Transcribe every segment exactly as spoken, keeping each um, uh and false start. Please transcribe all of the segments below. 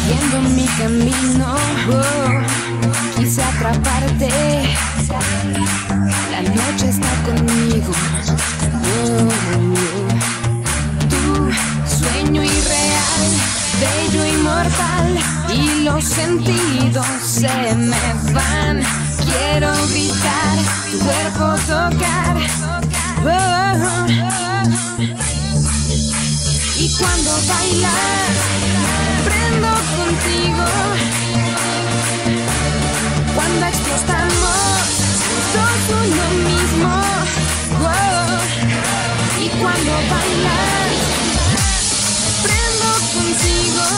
siguiendo mi camino, oh, quise atraparte. La noche está conmigo, oh, tu sueño irreal, bello, inmortal, y los sentidos se me van. Quiero gritar, tu cuerpo tocar, oh, y cuando bailas prendo contigo. Cuando explotamos sos uno mismo, oh, y cuando bailas prendo contigo.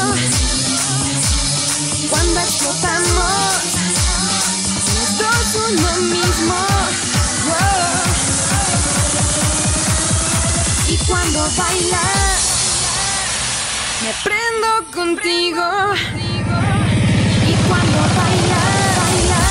Cuando explotamos sos uno mismo, oh, y cuando bailas me prendo contigo. Y cuando bailas, bailas,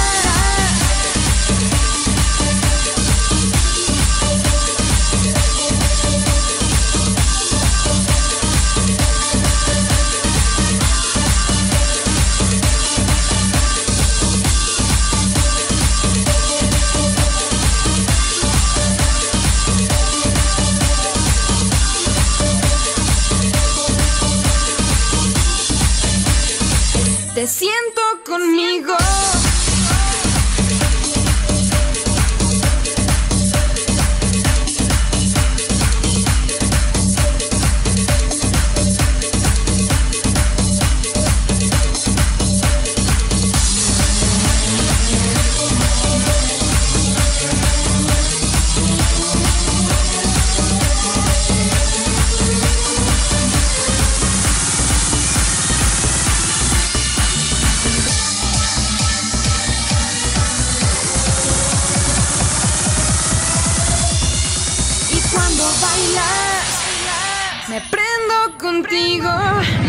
te siento conmigo. Cuando bailas, me prendo contigo.